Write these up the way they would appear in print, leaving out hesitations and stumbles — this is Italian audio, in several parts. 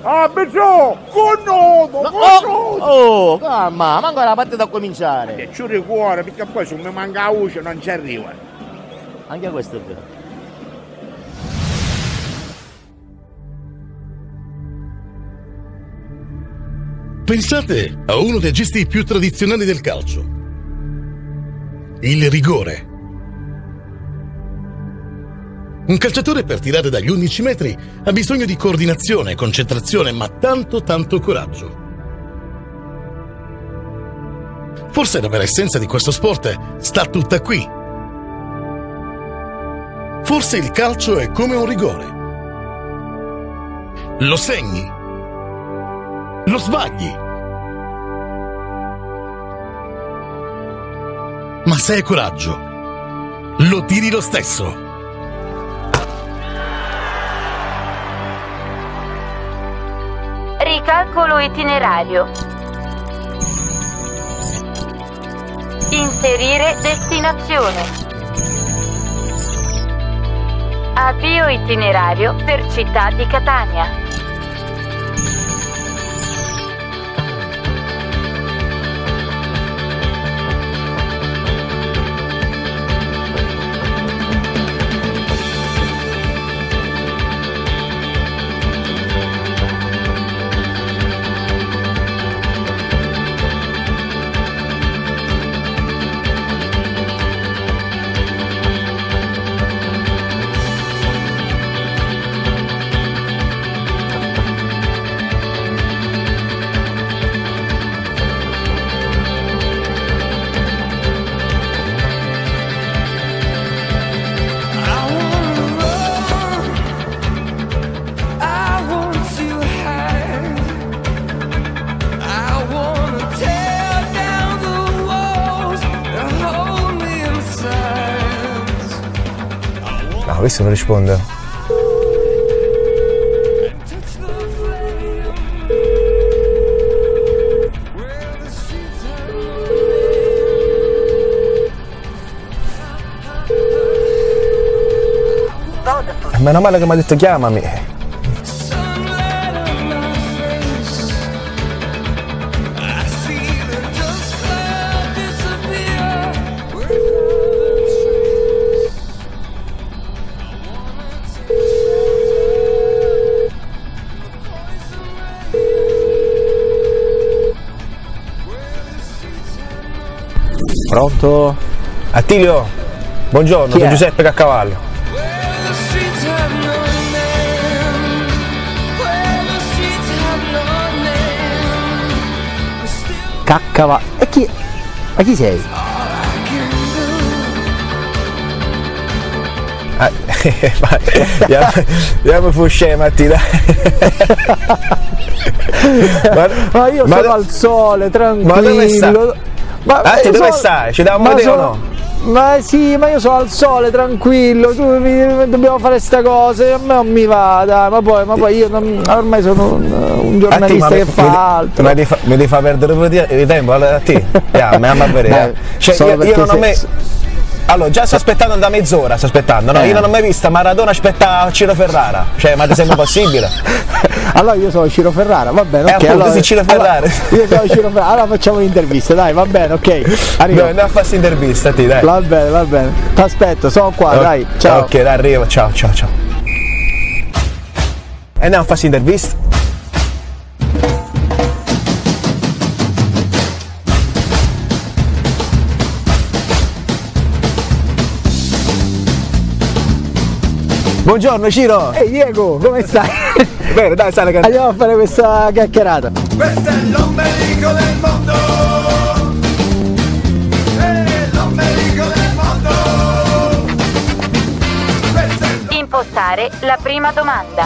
Ah, Bezzò! Connoto! Oh, calma, manca la partita a cominciare. E ci ricuore, perché poi se mi manca la voce non ci arriva. Anche questo è vero. Pensate a uno dei gesti più tradizionali del calcio. Il rigore. Un calciatore per tirare dagli 11 metri ha bisogno di coordinazione, concentrazione, ma tanto coraggio. Forse la vera essenza di questo sport sta tutta qui. Forse il calcio è come un rigore. Lo segni. Lo sbagli. Ma se hai coraggio, lo tiri lo stesso. Ricalcolo itinerario. Inserire destinazione. Avvio itinerario per città di Catania. No, questo non risponde. Meno male che mi ha detto chiamami. Pronto? Attilio, buongiorno, sono Giuseppe Caccavallo. Caccavallo? E chi? Ma chi sei? Andiamo fu scemati, dai. Ma io sono al sole, tranquillo. Ma dove stai? Ma dove stai? Ci diamo vedere o no? Ma sì, ma io sono al sole, tranquillo, dobbiamo fare sta cosa, a me non mi va, dai, ma poi io ormai sono un giornalista che fa altro. Mi devi far perdere un po' di tempo a te. Andiamo a vedere. Cioè, io non ho mai... Allora, già sto aspettando da mezz'ora, no? Io non ho mai visto Maradona aspettare Ciro Ferrara. Cioè, ma ti sembra possibile? Allora io sono Ciro Ferrara, va bene, ok. Appunto, allora, sei Ciro Ferrara. Io sono Ciro Ferrara, allora facciamo l'intervista, dai, va bene, ok. Arrivo. No, andiamo a fare questa intervista, ti dai. Va bene. Ti aspetto, sono qua, dai. Ciao. Ok, dai, arrivo, ciao. E andiamo a fare questa intervista. Buongiorno Ciro! Ehi Diego, come stai? Bene, dai, sale che andiamo a fare questa chiacchierata. Questo è l'ombelico del mondo! L'ombelico del mondo! Impostare la prima domanda.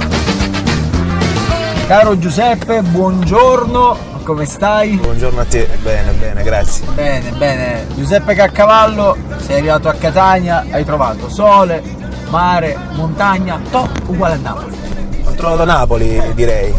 Caro Giuseppe, buongiorno, come stai? Buongiorno a te, bene, grazie. Bene. Giuseppe Caccavallo, sei arrivato a Catania, hai trovato sole, mare, montagna, uguale a Napoli. Ho trovato Napoli, direi.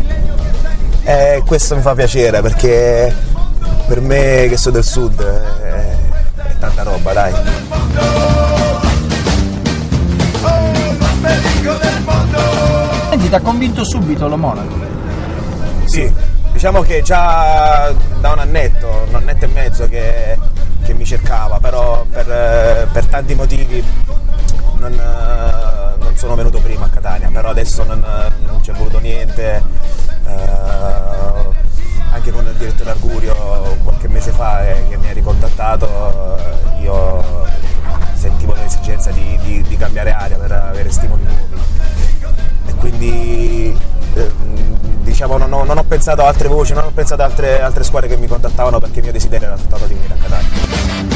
E questo mi fa piacere perché per me che sono del sud è tanta roba, dai. Senti, ti ha convinto subito lo Monaco? Sì, diciamo che già da un annetto e mezzo che mi cercava, però per tanti motivi non sono venuto prima a Catania, però adesso non c'è voluto niente, anche con il direttore Argurio qualche mese fa che mi ha ricontattato, io sentivo l'esigenza di cambiare aria per avere stimoli nuovi e quindi diciamo non ho pensato a altre voci, non ho pensato a altre squadre che mi contattavano perché il mio desiderio era soltanto di venire a Catania.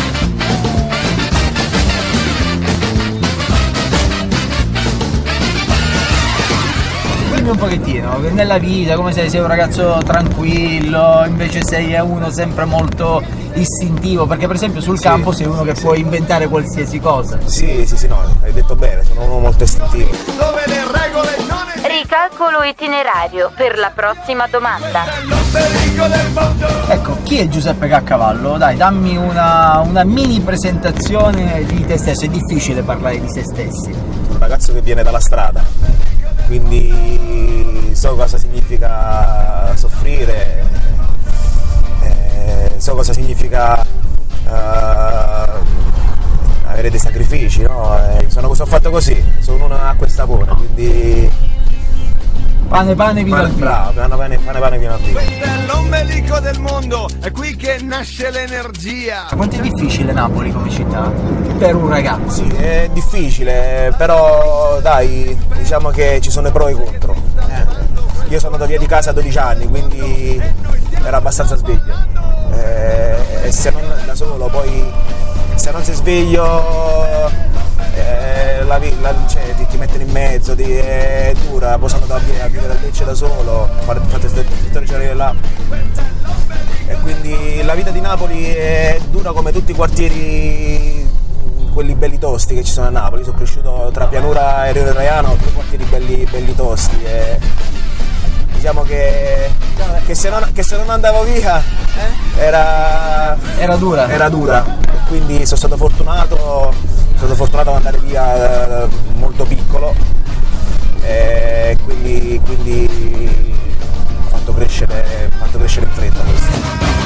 Un pochettino, nella vita, come sei un ragazzo tranquillo, invece sei uno sempre molto istintivo, perché per esempio sul campo sei uno che può inventare qualsiasi cosa. Sì, no, hai detto bene, sono uno molto istintivo. Dove le regole non Ricalcolo itinerario per la prossima domanda. l'ombelico del mondo. Ecco, chi è Giuseppe Caccavallo? Dai, dammi una mini presentazione di te stesso, è difficile parlare di se stessi. Un ragazzo che viene dalla strada, quindi so cosa significa soffrire, so cosa significa avere dei sacrifici, no? Sono fatto così, sono una acqua e sapone, quindi Pane, vino al vino. bravo, pane, vino al vino. Questo è l'ombelico del mondo, è qui che nasce l'energia. Quanto è difficile Napoli come città per un ragazzo? Sì, è difficile, però dai, diciamo che ci sono i pro e i contro. Io sono andato via di casa a 12 anni, quindi ero abbastanza sveglio. E se non da solo, poi se non sei sveglio cioè, ti mettono in mezzo, è dura, poi sono andato a vivere a Lecce da solo, fate tutte le giornate là. E quindi la vita di Napoli è dura come tutti i quartieri, quelli belli tosti che ci sono a Napoli. Sono cresciuto tra Pianura e Rio Raiano, due quartieri belli tosti. E diciamo che se non andavo via era dura. E quindi sono stato fortunato ad andare via molto piccolo e quindi ho fatto crescere in fretta questo.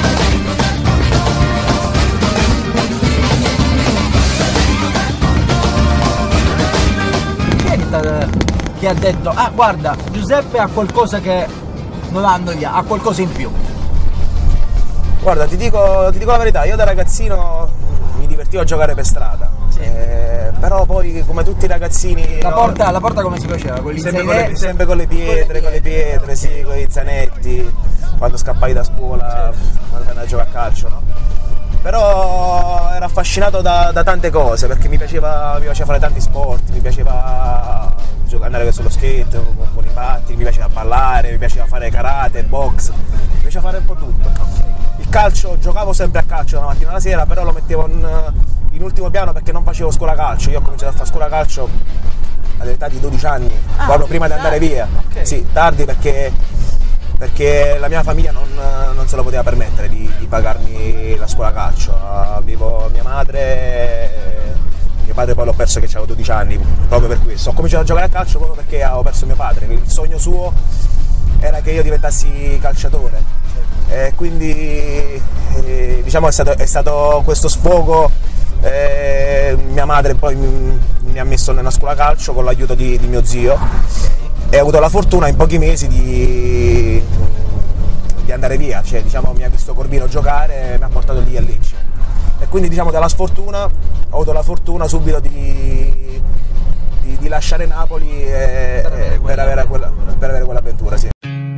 Chi ha detto, guarda, Giuseppe ha qualcosa che non hanno gli altri, ha qualcosa in più? Guarda, ti dico la verità, io da ragazzino mi divertivo a giocare per strada, sì. Però poi come tutti i ragazzini... La porta come si faceva? Sempre con le pietre, sì, con i zanetti, quando scappavi da scuola, quando andavi a giocare a calcio, no? Però ero affascinato da tante cose, perché mi piaceva fare tanti sport, mi piaceva andare sullo skate con i pattini, mi piaceva ballare, mi piaceva fare karate, box, mi piaceva fare un po' tutto. Il calcio, giocavo sempre a calcio dalla mattina alla sera, però lo mettevo in ultimo piano perché non facevo scuola calcio. Io ho cominciato a fare scuola calcio all'età di 12 anni, proprio prima di andare via. Okay. Sì, tardi perché la mia famiglia non se lo poteva permettere di pagarmi la scuola calcio. Avevo mia madre, mio padre poi l'ho perso che avevo 12 anni, proprio per questo. Ho cominciato a giocare a calcio proprio perché avevo perso mio padre, il sogno suo era che io diventassi calciatore. E quindi diciamo è stato questo sfogo. Mia madre poi mi ha messo nella scuola calcio con l'aiuto di mio zio e ho avuto la fortuna in pochi mesi di andare via, cioè diciamo mi ha visto Corbino giocare e mi ha portato lì a Lecce e quindi diciamo dalla sfortuna ho avuto la fortuna subito di lasciare Napoli per avere quell'avventura, sì.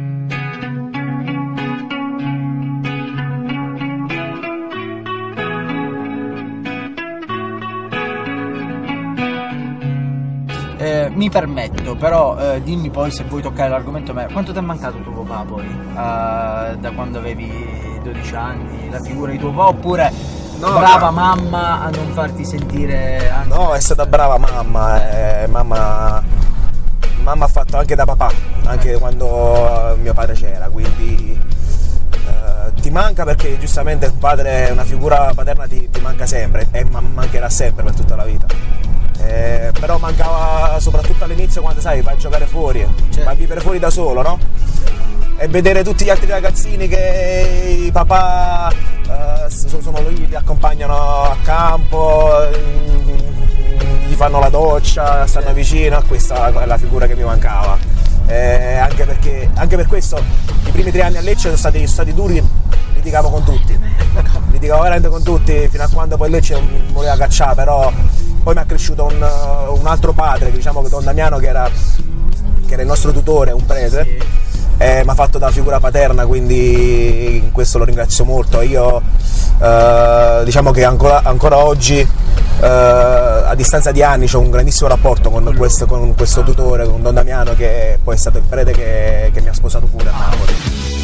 Mi permetto, però dimmi poi se vuoi toccare l'argomento, quanto ti è mancato tuo papà poi? Da quando avevi 12 anni, la figura di tuo papà, oppure brava mamma a non farti sentire anche... No, è stata brava mamma, mamma ha fatto anche da papà, anche quando mio padre c'era, quindi ti manca perché giustamente il padre, una figura paterna ti manca sempre e mancherà sempre per tutta la vita. Però mancava soprattutto all'inizio quando sai vai a giocare fuori, vai a vivere fuori da solo, no? E vedere tutti gli altri ragazzini che i papà sono lì, li accompagnano a campo, gli fanno la doccia, stanno vicino, questa è la figura che mi mancava. Anche per questo i primi 3 anni a Lecce sono stati duri, litigavo con tutti, litigavo veramente con tutti fino a quando poi Lecce mi voleva cacciare, però poi mi ha cresciuto un altro padre, diciamo che Don Damiano, che era il nostro tutore, un prete, mi ha fatto da figura paterna, quindi in questo lo ringrazio molto. Io diciamo che ancora oggi, a distanza di anni, ho un grandissimo rapporto con questo tutore, con Don Damiano, che poi è stato il prete che mi ha sposato pure a Napoli.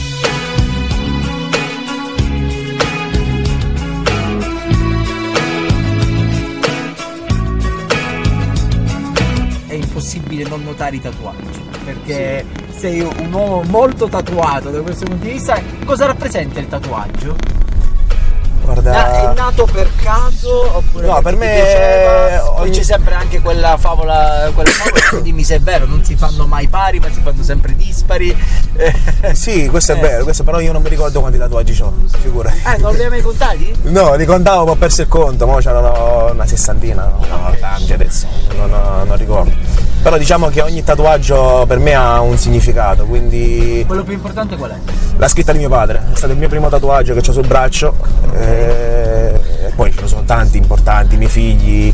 È impossibile non notare i tatuaggi, perché sei un uomo molto tatuato da questo punto di vista. Cosa rappresenta il tatuaggio? Guarda, è nato per caso oppure no, per me c'è sempre anche quella favola, dimmi se è vero, non si fanno mai pari ma si fanno sempre dispari. Sì, questo è vero, però io non mi ricordo quanti tatuaggi ho, figura. Non li hai mai contati? No, li contavo, ma ho perso il conto, ma c'erano una 60, no, tanti adesso, non ricordo. Però diciamo che ogni tatuaggio per me ha un significato, quindi... Quello più importante qual è? La scritta di mio padre, è stato il mio primo tatuaggio che ho sul braccio, e poi ce ne sono tanti importanti, i miei figli,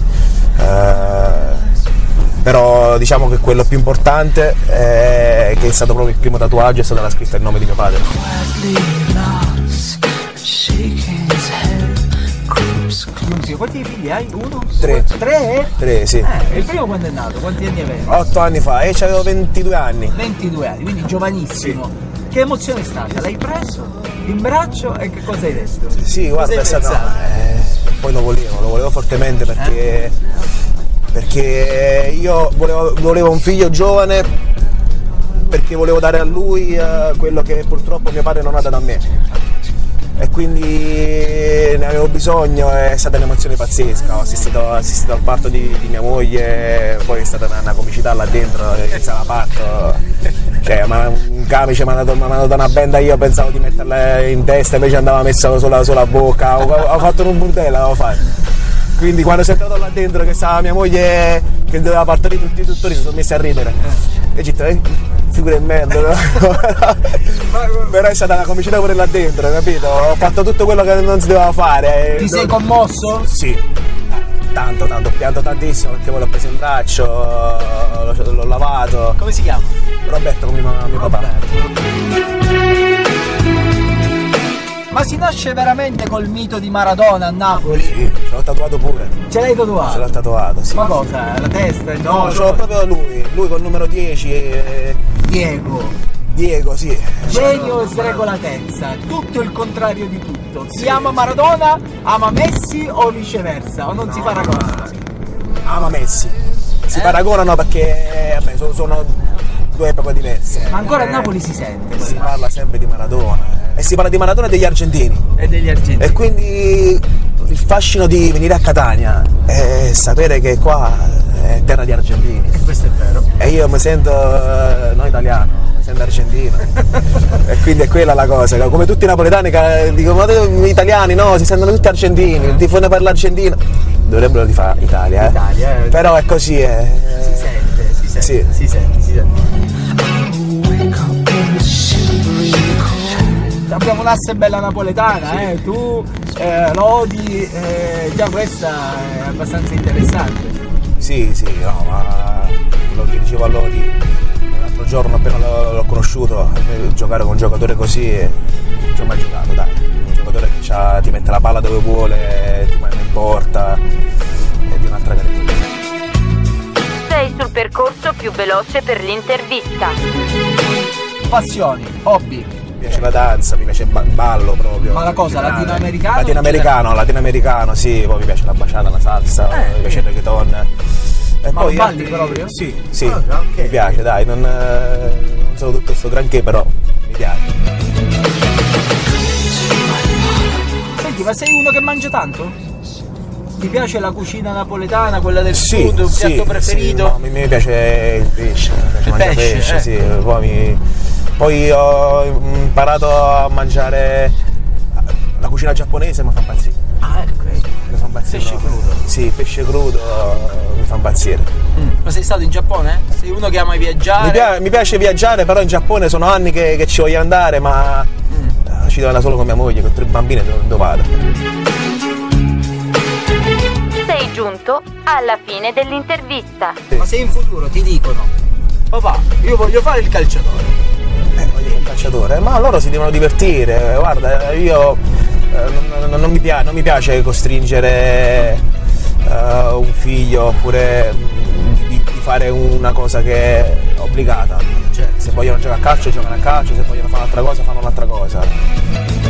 però diciamo che quello più importante, che è stato proprio il primo tatuaggio, è stata la scritta il nome di mio padre. Quanti figli hai? 1? 3. 3? 3, sì. E il primo quando è nato? Quanti anni avevi? 8 anni fa, e c'avevo 22 anni. 22 anni, quindi giovanissimo. Sì. Che emozione è stata? L'hai preso in braccio e che cosa hai detto? Sì, guarda, è stato... poi lo volevo fortemente perché io volevo un figlio giovane, perché volevo dare a lui quello che purtroppo mio padre non ha dato a me. E quindi ne avevo bisogno, è stata un'emozione pazzesca. Ho assistito al parto di mia moglie, poi è stata una comicità là dentro, iniziava il parto, cioè un camice mi ha dato una benda, io pensavo di metterla in testa, invece andava messa sulla bocca, ho fatto un burdello, avevo fatto. Quindi quando sono entrato là dentro che stava mia moglie che doveva partorire, tutti i dottori si sono messi a ridere. E figura di merda, però è stata una comicità pure là dentro, capito? Ho fatto tutto quello che non si doveva fare. Ti sei commosso? Sì, tanto, ho pianto tantissimo perché poi l'ho preso in braccio, l'ho lavato. Come si chiama? Roberto, come mio papà. Ma si nasce veramente col mito di Maradona a Napoli? Sì, ce l'ho tatuato pure. Ce l'hai tatuato? Ce l'ho tatuato, sì. Ma cosa? La testa? No, ce l'ho proprio lui col numero 10. Diego, sì. Genio e sregolatezza, tutto il contrario di tutto. Si ama Maradona, ama Messi o viceversa? O non si paragona? Ama Messi. Si paragonano perché sono due epoche diverse. Ma ancora a Napoli si sente. Si parla sempre di Maradona. E si parla di Maradona e degli argentini. E quindi il fascino di venire a Catania è sapere che qua è terra di argentini. Questo è vero. E io mi sento non italiano, mi sento argentino. E quindi è quella la cosa. Come tutti i napoletani che dicono ma gli italiani no, si sentono tutti argentini, il tifone per l'Argentina. Dovrebbero di fare Italia, Però è così. Si sente. Abbiamo un'asse bella napoletana, tu Lodi, già questa è abbastanza interessante. Sì, no, ma quello che dicevo a Lodi l'altro giorno appena l'ho conosciuto, giocare con un giocatore così non ci ho mai giocato, dai. Un giocatore che ti mette la palla dove vuole, ti manda in porta, è di un'altra categoria. Sei sul percorso più veloce per l'intervista. Passioni, hobby. Mi piace la danza, mi piace il ballo proprio. Ma la cosa, latinoamericano? Latinoamericano, sì, poi mi piace la baciata, la salsa, mi piace il reggaeton. E ma poi balli proprio? Sì, okay. Mi piace, dai, non sono tutto sto granché, però mi piace. Senti, ma sei uno che mangia tanto? Ti piace la cucina napoletana, quella del sud, un piatto preferito? Sì, no, mi piace il pesce, mangiare pesce, sì. Poi ho imparato a mangiare la cucina giapponese, mi fa impazzire. Ah, ecco. Mi fa impazzire. Pesce crudo? Sì, pesce crudo mi fa impazzire. Ma sei stato in Giappone? Sei uno che ama viaggiare? Mi piace viaggiare, però in Giappone sono anni che ci voglio andare, ma ci devo andare solo con mia moglie, con 3 bambini dove vado. Sei giunto alla fine dell'intervista. Sì. Ma se in futuro ti dicono: papà, io voglio fare il calciatore. Voglio fare il calciatore, ma loro si devono divertire. Guarda, io non mi piace costringere un figlio oppure di fare una cosa che è obbligata. Cioè, se vogliono giocare a calcio giocano a calcio, se vogliono fare un'altra cosa fanno un'altra cosa.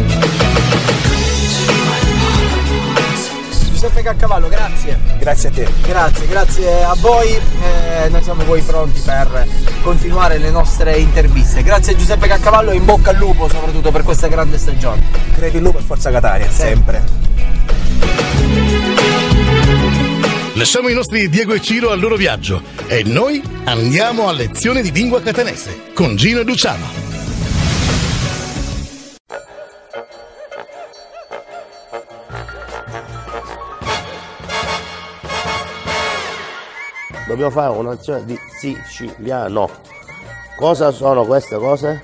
Giuseppe Caccavallo, grazie. Grazie a te. Grazie a voi. Noi siamo poi pronti per continuare le nostre interviste. Grazie a Giuseppe Caccavallo e in bocca al lupo soprattutto per questa grande stagione. Crepi il lupo e Forza Catania, sempre. Lasciamo i nostri Diego e Ciro al loro viaggio e noi andiamo a lezione di lingua catanese con Gino e Luciano. Dobbiamo fare un'azione di siciliano. Cosa sono queste cose?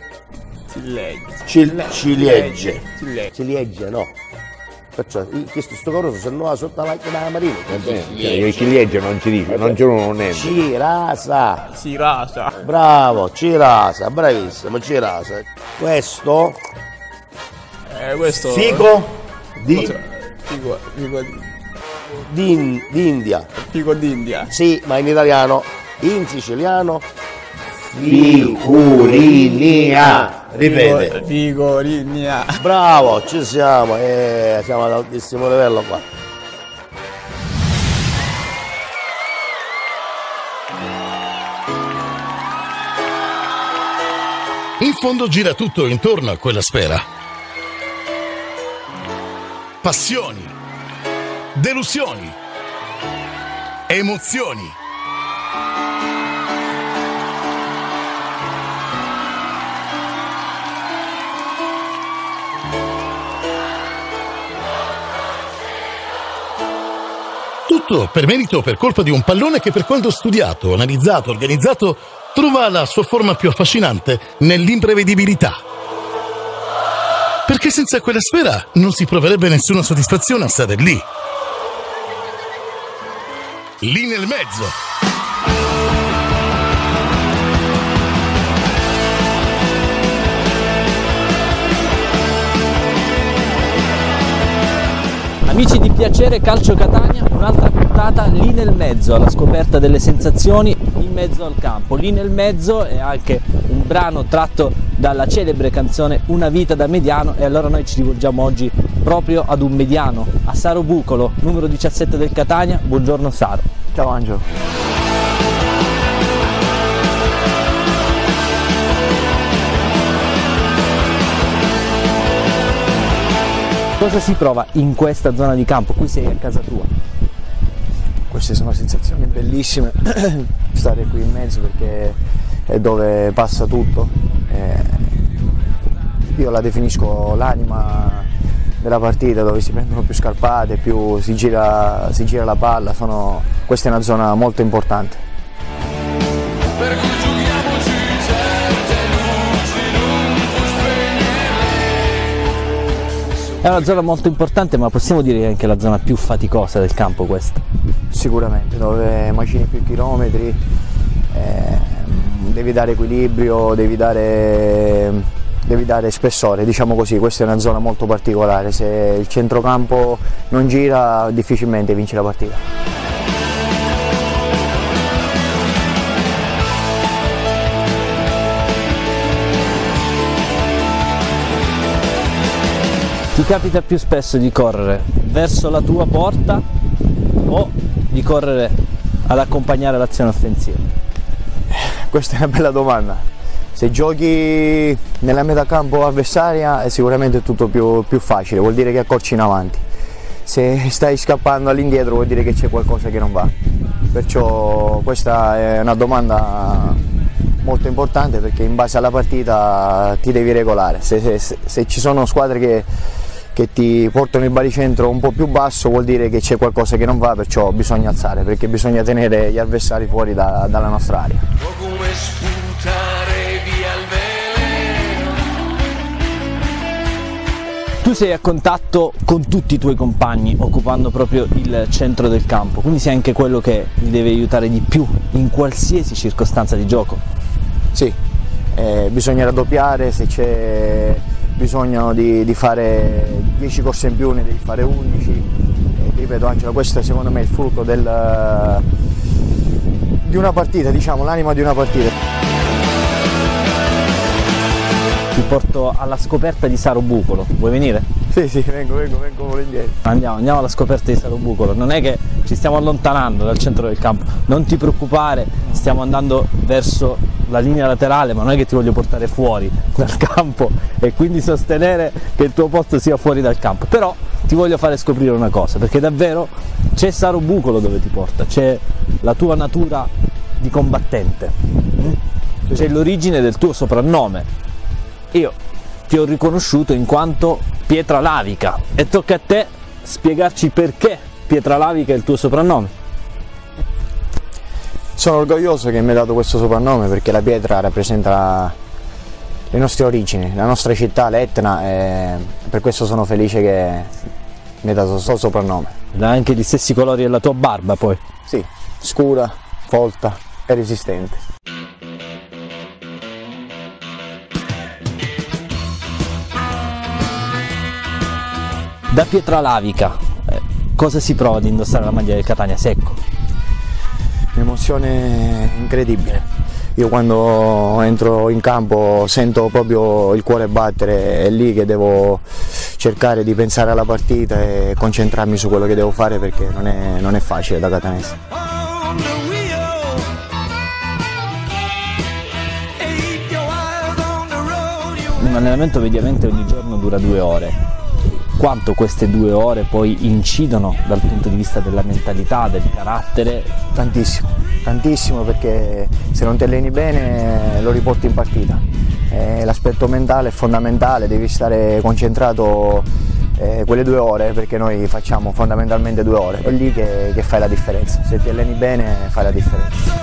Ciliegie. Ciliegie, no. Perciò questo sto coroso se no sotto la macchina della marina. Il ciliegie non si dice, non c'è uno niente. Cirasa. Cirasa. Bravo, cirasa, bravissimo, cirasa. Questo fico d'India. Fico d'India. Sì, ma in italiano, in siciliano Figurinia. Ripete. Figurinia. Bravo, ci siamo, siamo ad altissimo livello qua. In fondo gira tutto intorno a quella sfera. Passioni, delusioni, emozioni. Tutto per merito o per colpa di un pallone che per quanto studiato, analizzato, organizzato, trova la sua forma più affascinante nell'imprevedibilità. Perché senza quella sfera non si proverebbe nessuna soddisfazione a stare lì. Lì nel mezzo. Amici di Piacere Calcio Catania, un'altra puntata lì nel mezzo, alla scoperta delle sensazioni in mezzo al campo. Lì nel mezzo è anche un brano tratto dalla celebre canzone Una vita da mediano, e allora noi ci rivolgiamo oggi proprio ad un mediano, a Saro Bucolo, numero 17 del Catania. Buongiorno Saro. Ciao Angelo. Cosa si prova in questa zona di campo? Qui sei a casa tua. Queste sono sensazioni bellissime, stare qui in mezzo perché è dove passa tutto. Io la definisco l'anima della partita, dove si prendono più scarpate, più si gira la palla. Questa è una zona molto importante. È una zona molto importante, ma possiamo dire che è anche la zona più faticosa del campo questa. Sicuramente, dove macini più chilometri, devi dare equilibrio, devi dare spessore, diciamo così. Questa è una zona molto particolare, se il centrocampo non gira difficilmente vinci la partita. Ti capita più spesso di correre verso la tua porta o di correre ad accompagnare l'azione offensiva? Questa è una bella domanda. Se giochi nella metà campo avversaria è sicuramente tutto più facile, vuol dire che accorci in avanti. Se stai scappando all'indietro vuol dire che c'è qualcosa che non va. Perciò questa è una domanda molto importante, perché in base alla partita ti devi regolare. Se ci sono squadre che ti portano il baricentro un po' più basso vuol dire che c'è qualcosa che non va, perciò bisogna alzare, perché bisogna tenere gli avversari fuori dalla nostra area. Tu sei a contatto con tutti i tuoi compagni, occupando proprio il centro del campo, quindi sei anche quello che li deve aiutare di più in qualsiasi circostanza di gioco. Sì, bisogna raddoppiare, se c'è bisogno di fare 10 corse in più ne devi fare 11. Ripeto Angelo, questo secondo me è il frutto di una partita, diciamo, l'anima di una partita. Ti porto alla scoperta di Saro Bucolo, vuoi venire? Sì, vengo volentieri. Andiamo alla scoperta di Saro Bucolo, non è che ci stiamo allontanando dal centro del campo, non ti preoccupare, stiamo andando verso la linea laterale, ma non è che ti voglio portare fuori dal campo e quindi sostenere che il tuo posto sia fuori dal campo, però ti voglio fare scoprire una cosa, perché davvero c'è Saro Bucolo dove ti porta, c'è la tua natura di combattente, c'è l'origine del tuo soprannome. Io ti ho riconosciuto in quanto Pietralavica e tocca a te spiegarci perché Pietralavica è il tuo soprannome. Sono orgoglioso che mi hai dato questo soprannome, perché la pietra rappresenta le nostre origini, la nostra città, l'Etna, e per questo sono felice che mi hai dato questo soprannome. Ha anche gli stessi colori della tua barba poi? Sì, scura, folta e resistente. Da Pietralavica, cosa si prova ad indossare la maglia del Catania Secco? Un'emozione incredibile. Io quando entro in campo sento proprio il cuore battere, è lì che devo cercare di pensare alla partita e concentrarmi su quello che devo fare, perché non è facile da catanese. Un allenamento mediamente ogni giorno dura 2 ore. Quanto queste 2 ore poi incidono dal punto di vista della mentalità, del carattere? Tantissimo, perché se non ti alleni bene lo riporti in partita. L'aspetto mentale è fondamentale, devi stare concentrato quelle 2 ore, perché noi facciamo fondamentalmente 2 ore, è lì che fai la differenza, se ti alleni bene fai la differenza.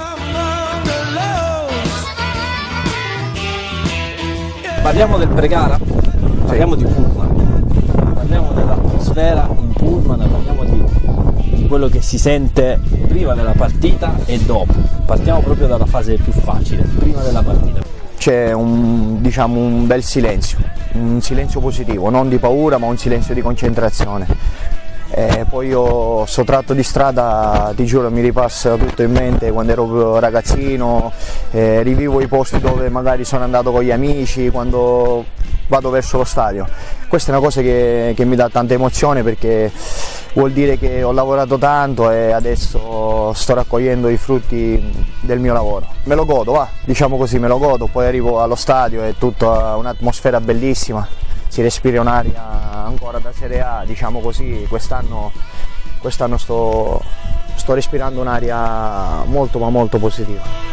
Parliamo del pre-gara, parliamo di pullman. Parliamo dell'atmosfera in pullman, parliamo di quello che si sente prima della partita e dopo. Partiamo proprio dalla fase più facile, prima della partita. C'è un bel silenzio, un silenzio positivo, non di paura ma un silenzio di concentrazione. Poi io sto tratto di strada, ti giuro, mi ripassa tutto in mente quando ero ragazzino, rivivo i posti dove magari sono andato con gli amici, quando vado verso lo stadio. Questa è una cosa che mi dà tanta emozione, perché vuol dire che ho lavorato tanto e adesso sto raccogliendo i frutti del mio lavoro. Me lo godo, diciamo così, me lo godo, poi arrivo allo stadio, è tutta un'atmosfera bellissima, si respira un'aria ancora da Serie A, diciamo così. Quest'anno sto respirando un'aria molto ma molto positiva.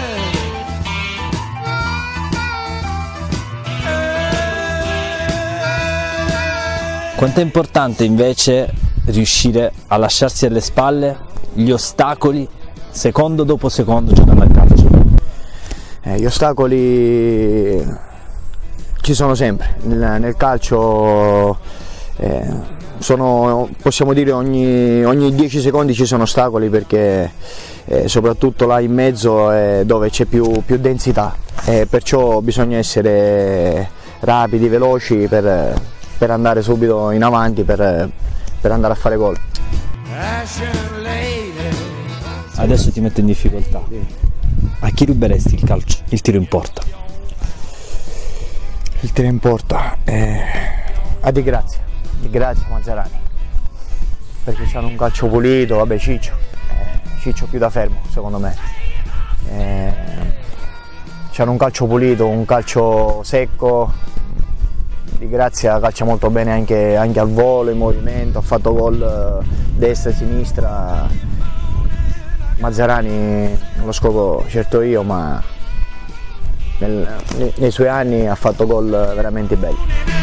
Quanto è importante invece riuscire a lasciarsi alle spalle gli ostacoli secondo dopo secondo giocando al calcio? Gli ostacoli ci sono sempre, nel calcio possiamo dire ogni 10 secondi ci sono ostacoli, perché soprattutto là in mezzo è dove c'è più densità, perciò bisogna essere rapidi, veloci per andare subito in avanti, per andare a fare gol. Adesso ti metto in difficoltà. A chi ruberesti il calcio, il tiro in porta? Il tiro in porta a Di Grazia Mazzarani, perché hanno un calcio pulito. Vabbè, Ciccio più da fermo secondo me. c'hanno un calcio pulito, un calcio secco. Di Grazia calcia molto bene anche al volo, in movimento, ha fatto gol destra e sinistra. Mazzarani non lo scopro certo io, ma nei suoi anni ha fatto gol veramente belli.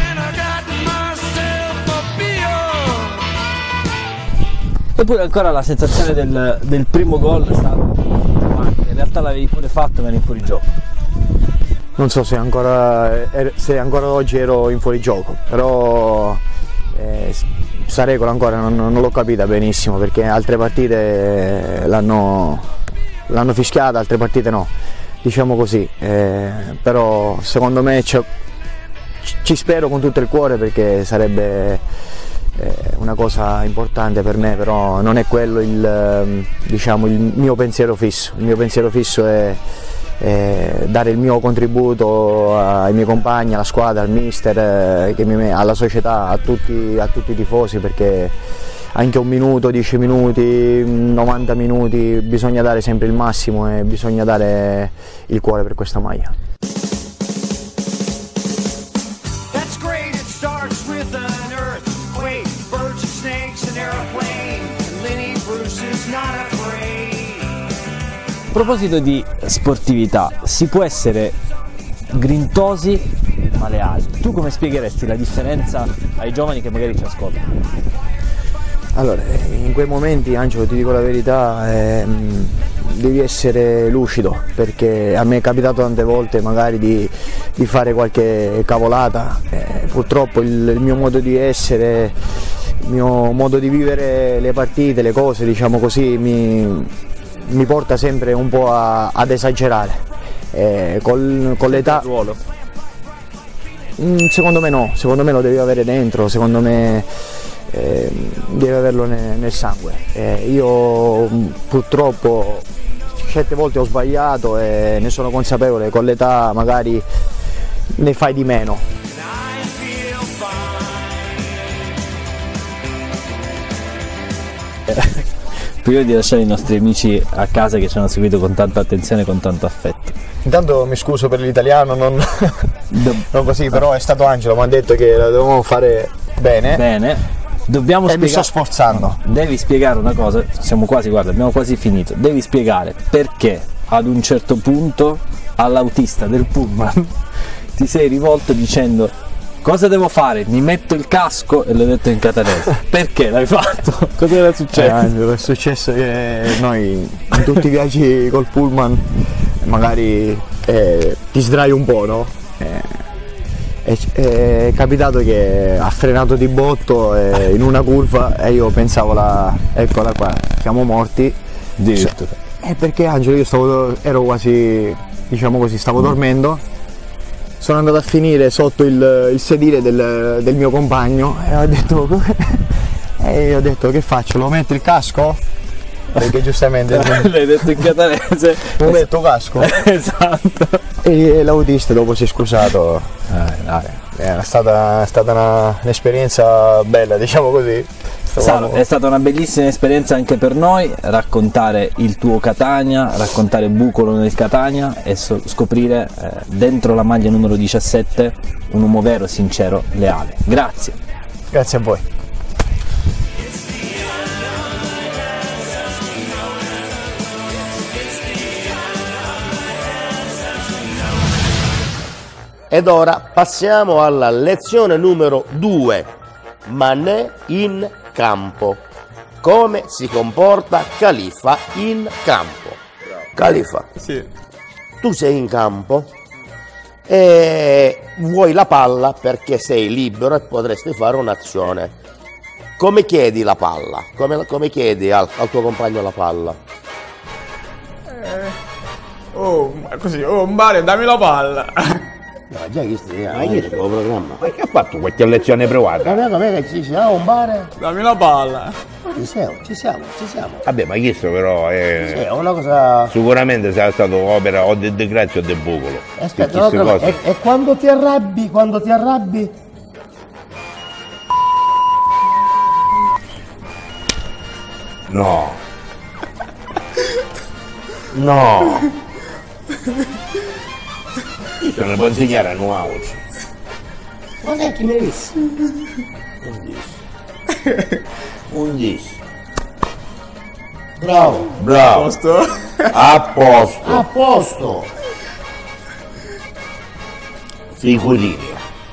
Eppure ancora la sensazione del primo gol è stata, in realtà l'avevi pure fatto ma eri in fuorigioco. Non so se ancora oggi ero in fuorigioco, però sta regola ancora non l'ho capita benissimo, perché altre partite l'hanno fischiata, altre partite no, diciamo così, però secondo me ci spero con tutto il cuore, perché sarebbe una cosa importante per me, però non è quello il mio pensiero fisso. Il mio pensiero fisso è dare il mio contributo ai miei compagni, alla squadra, al mister, alla società, a tutti i tifosi, perché anche un minuto, 10 minuti, 90 minuti bisogna dare sempre il massimo e bisogna dare il cuore per questa maglia. A proposito di sportività, si può essere grintosi ma leali. Tu come spiegheresti la differenza ai giovani che magari ci ascoltano? Allora, in quei momenti, Angelo, ti dico la verità, devi essere lucido, perché a me è capitato tante volte magari di fare qualche cavolata, purtroppo il mio modo di essere, il mio modo di vivere le partite, le cose, diciamo così, mi porta sempre un po' ad esagerare. Con l'età. Secondo me no, secondo me lo devi avere dentro, secondo me devi averlo nel sangue. Io purtroppo certe volte ho sbagliato e ne sono consapevole, con l'età magari ne fai di meno. Prima di lasciare i nostri amici a casa che ci hanno seguito con tanta attenzione e con tanto affetto. Intanto mi scuso per l'italiano, non così, però è stato Angelo, mi ha detto che la dovevamo fare bene. Bene, dobbiamo spiegare. Mi sto sforzando. Devi spiegare una cosa, siamo quasi, guarda, abbiamo quasi finito. Devi spiegare perché ad un certo punto all'autista del pullman ti sei rivolto dicendo: cosa devo fare? Mi metto il casco, e l'ho detto in catanese. Perché l'hai fatto? Cosa era successo? Angelo, è successo che noi in tutti i viaggi col pullman magari ti sdrai un po', no? È capitato che ha frenato di botto in una curva e io pensavo, eccola qua, siamo morti. Addirittura. Perché Angelo, io ero quasi, diciamo così, stavo dormendo. Sono andato a finire sotto il sedile del mio compagno e ho detto che faccio? Lo metto il casco? Perché giustamente l'hai detto in catanese. Lo metto casco? Esatto. E l'autista dopo si è scusato. È stata un'esperienza bella, diciamo così. È stata una bellissima esperienza anche per noi, raccontare il tuo Catania, raccontare Bucolo nel Catania e scoprire dentro la maglia numero 17 un uomo vero, sincero, leale. Grazie. Grazie a voi. Ed ora passiamo alla lezione numero 2. Mané in campo. Come si comporta Khalifa in campo? Khalifa, Sì. tu sei in campo e vuoi la palla perché sei libero e potresti fare un'azione. Come chiedi la palla? Come chiedi al tuo compagno la palla? Mare, dammi la palla. No, già che stai il tuo programma. Ma che ha fatto qualche lezione provata? Com'è che ci siamo? Un bar? Dammi la palla. Ci siamo. Vabbè, ma questo però È una cosa. sicuramente sarà stato opera o De Grazia o De Bucolo. Aspetta, e quando ti arrabbi? No. Io te ne può insegnare a nuovo. Ma che mi hai visto? 11. Bravo. Bravo. A posto. A posto. Figurino.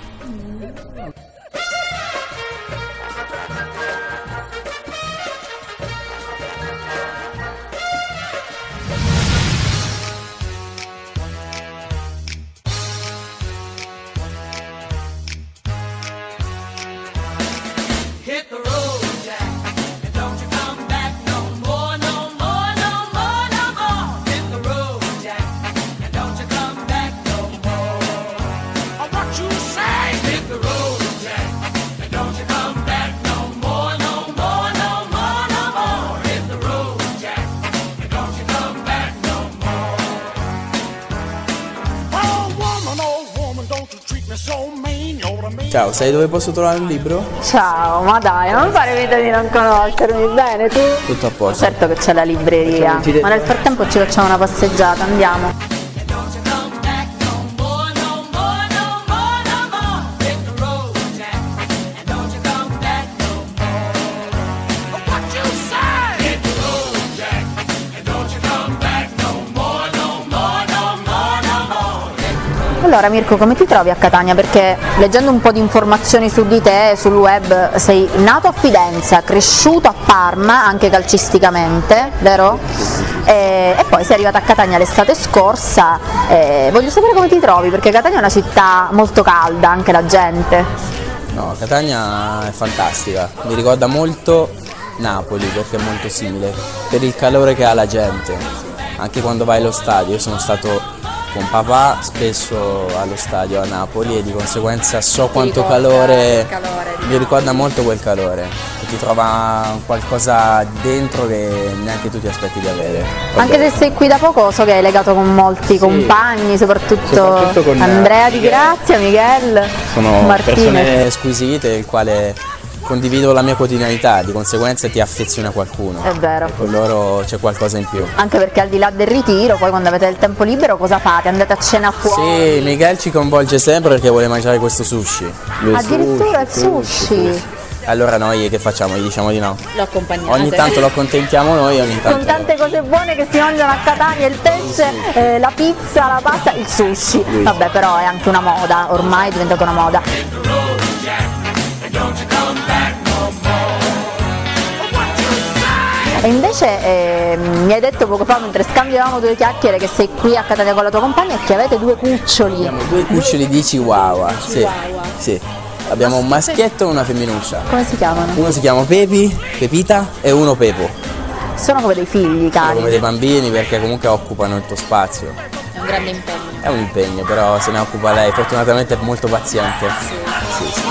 Ciao, sai dove posso trovare un libro? Ciao, ma dai, non fare vita di non conoscermi, bene tu? Tutto a posto. Certo che c'è la libreria, ma nel frattempo ci facciamo una passeggiata, andiamo. Allora Mirko, come ti trovi a Catania? Perché leggendo un po' di informazioni su di te, sul web, sei nato a Fidenza, cresciuto a Parma, anche calcisticamente, vero? E poi sei arrivato a Catania l'estate scorsa. Voglio sapere come ti trovi, perché Catania è una città molto calda, anche la gente. No, Catania è fantastica, mi ricorda molto Napoli perché è molto simile, per il calore che ha la gente, anche quando vai allo stadio. Io sono stato con papà spesso allo stadio a Napoli e di conseguenza so quanto calore, mi ricorda molto quel calore, e ti trova qualcosa dentro che neanche tu ti aspetti di avere. Anche se sei qui da poco, so che hai legato con molti compagni, soprattutto con Andrea Di Grazia, Miguel, sono Martinez. Persone squisite, il quale condivido la mia quotidianità, di conseguenza ti affezioni a qualcuno. È vero. Con loro c'è qualcosa in più. Anche perché al di là del ritiro, poi quando avete il tempo libero cosa fate? Andate a cena fuori? Sì, Miguel ci coinvolge sempre perché vuole mangiare questo sushi. Addirittura il sushi. Allora noi che facciamo? Gli diciamo di no. Lo accompagniate. Ogni tanto lo accontentiamo noi, ogni tanto. Con tante cose buone che si mangiano a Catania, il pesce, la pizza, la pasta, il sushi. Vabbè, però è anche una moda, ormai è diventata una moda. E invece mi hai detto poco fa, mentre scambiavamo due chiacchiere, che sei qui a Catania con la tua compagna e che avete due cuccioli. Abbiamo due cuccioli di Chihuahua. Sì, sì. Abbiamo un maschietto e una femminuccia. Come si chiamano? Uno si chiama Pepi, Pepita, e uno Pepo. Sono come dei figli, cari. Sono come dei bambini perché comunque occupano il tuo spazio. È un grande impegno. È un impegno, però se ne occupa lei, fortunatamente è molto paziente. Sì.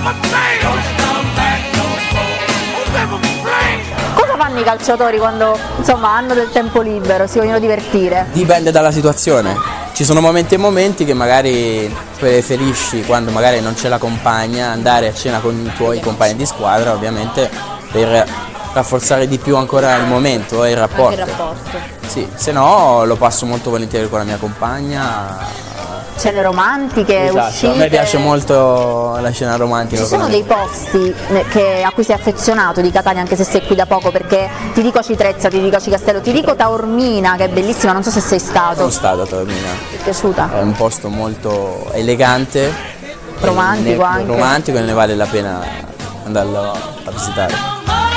Cosa fanno i calciatori quando insomma hanno del tempo libero, si vogliono divertire? Dipende dalla situazione. Ci sono momenti e momenti che magari preferisci, quando magari non c'è la compagna, andare a cena con i tuoi compagni di squadra, ovviamente per rafforzare di più ancora il momento e il rapporto. Anche il rapporto. Sì, se no lo passo molto volentieri con la mia compagna. Scene romantiche, Esatto, uscite. a me piace molto la scena romantica. Ci sono dei posti a cui sei affezionato di Catania, anche se sei qui da poco, perché ti dico Citrezza, ti dico Castello, ti dico Taormina, che è bellissima, non so se sei stato. Sono stato a Taormina. Ti è piaciuta? È un posto molto elegante, romantico anche. Romantico, e ne vale la pena andarlo a visitare.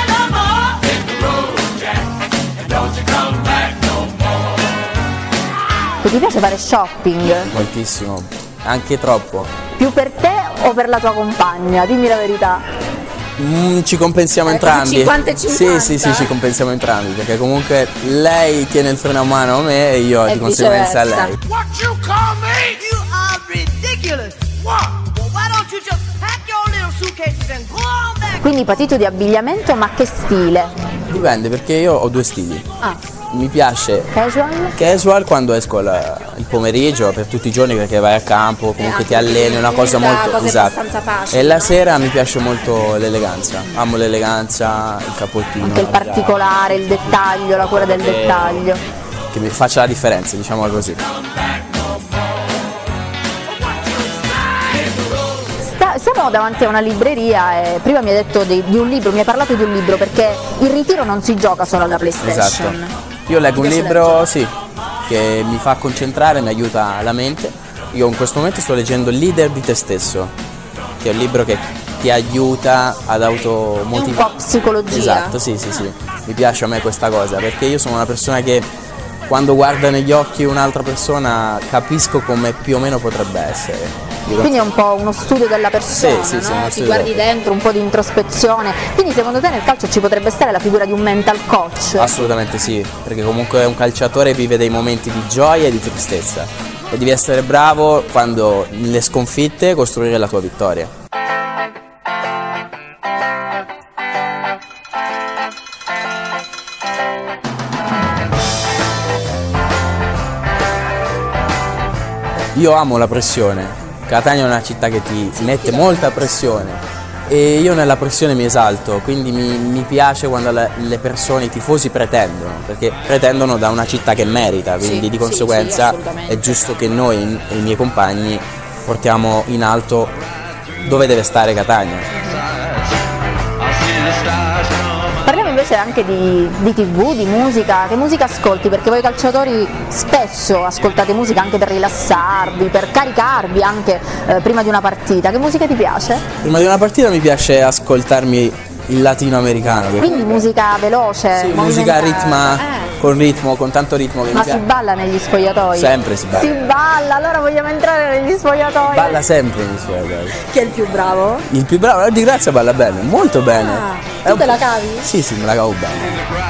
Ti piace fare shopping? Moltissimo, anche troppo. Più per te o per la tua compagna? Dimmi la verità. Ci compensiamo entrambi. 50-50. Sì, ci compensiamo entrambi, perché comunque lei tiene il freno a mano a me e io di conseguenza a lei. What you call me? You are ridiculous. What? Well, why don't you just pack your little suitcases and go on back? Quindi patito di abbigliamento, ma che stile? Dipende, perché io ho due stili. Mi piace casual quando esco il pomeriggio, per tutti i giorni, perché vai a campo, comunque ti alleni, è una cosa molto abbastanza facile. E la sera mi piace molto l'eleganza, amo l'eleganza, il cappottino. Anche il particolare, il dettaglio, la cura del dettaglio. Che mi faccia la differenza, diciamo così. Siamo davanti a una libreria e prima mi hai detto di un libro, mi hai parlato di un libro, perché il ritiro non si gioca solo alla PlayStation. Esatto. Io leggo un libro, sì, che mi fa concentrare, mi aiuta la mente. Io in questo momento sto leggendo Leader di te stesso, che è un libro che ti aiuta ad automotivare. Un po' psicologia. Esatto, sì. Mi piace a me questa cosa, perché io sono una persona che quando guarda negli occhi un'altra persona capisco come più o meno potrebbe essere. Quindi è un po' uno studio della persona, sì, no? Ti guardi dentro, un po' di introspezione. Quindi secondo te nel calcio ci potrebbe stare la figura di un mental coach? Assolutamente sì, perché comunque un calciatore vive dei momenti di gioia e di tristezza e devi essere bravo quando nelle sconfitte costruire la tua vittoria. Io amo la pressione. Catania è una città che ti mette molta pressione e io nella pressione mi esalto, quindi mi piace quando le persone, i tifosi pretendono, perché pretendono da una città che merita, quindi di conseguenza è giusto che noi e i miei compagni portiamo in alto dove deve stare Catania. Parliamo invece anche di TV, di musica. Che musica ascolti? Perché voi calciatori spesso ascoltate musica anche per rilassarvi, per caricarvi anche prima di una partita. Che musica ti piace? Prima di una partita mi piace ascoltarmi il latinoamericano. Quindi musica veloce? Sì, musica con tanto ritmo che Ma mi piace. si balla negli spogliatoi? Sempre si balla. Si balla, allora vogliamo entrare negli spogliatoi. Balla sempre negli spogliatoi. Chi è il più bravo? Il più bravo, Di Grazia balla bene, molto bene. Tu te la cavi? Sì, me la cavo bene.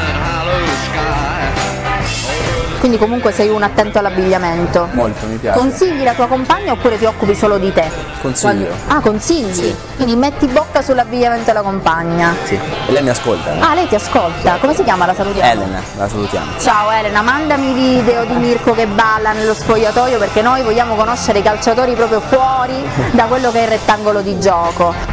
Quindi comunque sei un attento all'abbigliamento. Molto, mi piace. Consigli la tua compagna oppure ti occupi solo di te? Consiglio. Consigli? Sì. Quindi metti bocca sull'abbigliamento della compagna. Sì, e lei mi ascolta. Lei ti ascolta. Come si chiama? La salutiamo? Elena, la salutiamo. Ciao Elena, mandami video di Mirko che balla nello spogliatoio, perché noi vogliamo conoscere i calciatori proprio fuori da quello che è il rettangolo di gioco.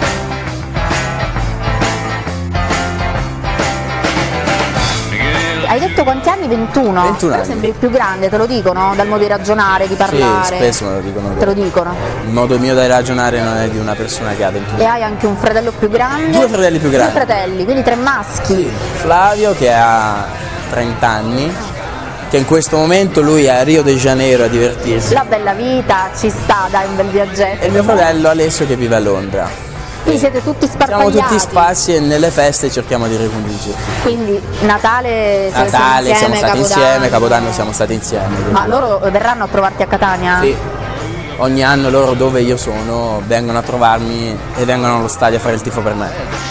Hai detto quanti anni? 21? 21 anni. Sembri il più grande, te lo dicono? Dal modo di ragionare, di parlare? Sì, spesso me lo dicono. Te lo dicono? Il modo mio di ragionare non è di una persona che ha 21 anni. E hai anche un fratello più grande? 2 fratelli più grandi. 2 fratelli, quindi 3 maschi? Sì. Flavio che ha 30 anni, che in questo momento lui è a Rio de Janeiro a divertirsi. La bella vita, ci sta, dai, un bel viaggetto. E il mio fratello Alessio che vive a Londra. Quindi siete tutti sparpagliati? Siamo tutti spazi e nelle feste cerchiamo di ricongiungerci. Quindi Natale siamo stati insieme, Capodanno siamo stati insieme. Ma loro verranno a trovarti a Catania? Sì, ogni anno loro dove io sono vengono a trovarmi e vengono allo stadio a fare il tifo per me.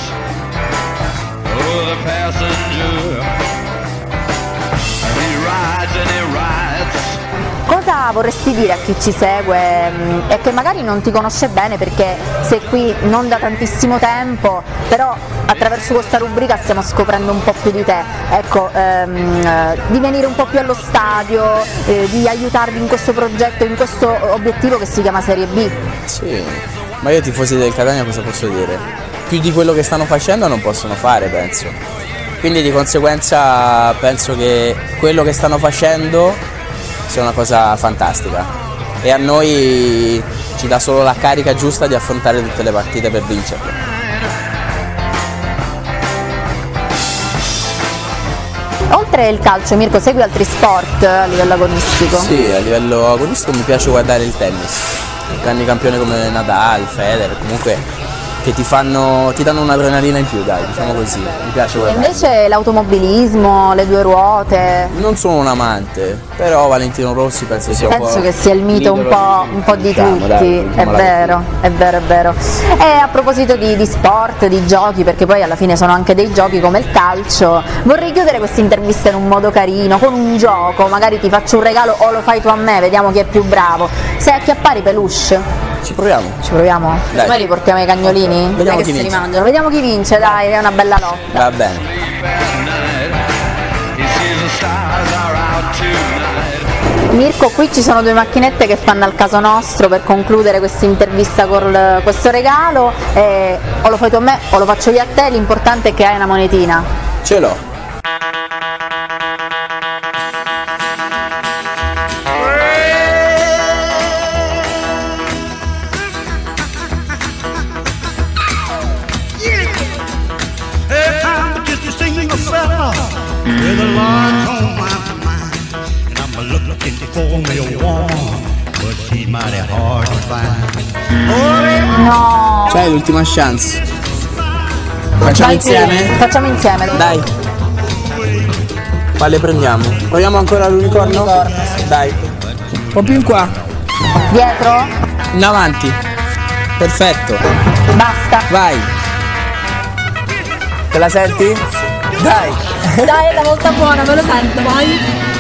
Cosa vorresti dire a chi ci segue e che magari non ti conosce bene, perché sei qui non da tantissimo tempo, però attraverso questa rubrica stiamo scoprendo un po' più di te, ecco, di venire un po' più allo stadio, di aiutarvi in questo progetto, in questo obiettivo che si chiama Serie B? Sì, ma io tifosi del Catania cosa posso dire? Più di quello che stanno facendo non possono fare, penso. Quindi di conseguenza penso che quello che stanno facendo sia una cosa fantastica e a noi ci dà solo la carica giusta di affrontare tutte le partite per vincerle. Oltre il calcio, Mirko, segui altri sport a livello agonistico? Sì, a livello agonistico mi piace guardare il tennis, grandi campioni come Nadal, Federer, comunque che ti danno un'adrenalina in più, dai, diciamo così, mi piace guardare. E invece l'automobilismo, le 2 ruote? Non sono un amante, però Valentino Rossi penso sia un po'... Penso che sia il mito un po' di tutti, dai, è vero. E a proposito di sport, di giochi, perché poi alla fine sono anche dei giochi come il calcio, vorrei chiudere questa intervista in un modo carino, con un gioco, magari ti faccio un regalo o lo fai tu a me, vediamo chi è più bravo. Sai acchiappare i peluche? Ci proviamo. Ci proviamo? Dai. Poi riportiamo i cagnolini? Vediamo chi si vince. rimangiano. Vediamo chi vince, dai, è una bella lotta. Va bene. Mirko, qui ci sono 2 macchinette che fanno al caso nostro per concludere questa intervista con questo regalo. O lo fai tu a me o lo faccio io a te, l'importante è che hai una monetina. Ce l'ho. single fella with a large on my mind, and I'm looking for me a woman, but she's mighty hard to find. No. C'hai l'ultima chance. Facciamo insieme? Facciamo insieme. Dai. Quale prendiamo? Proviamo ancora l'unicorno? Dai. Un po' più in qua. Dietro? In avanti. Perfetto. Basta. Vai. Te la senti? Dai. Dai, è la volta buona, me lo sento, vai.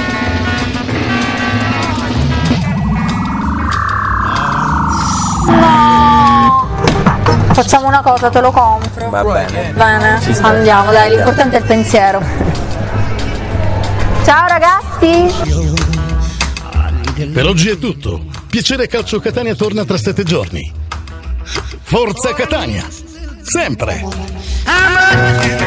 No. Facciamo una cosa, te lo compro. Va bene. Bene, andiamo, dai, l'importante è il pensiero. Ciao ragazzi. Per oggi è tutto. Piacere Calcio Catania torna tra 7 giorni. Forza Catania! Sempre!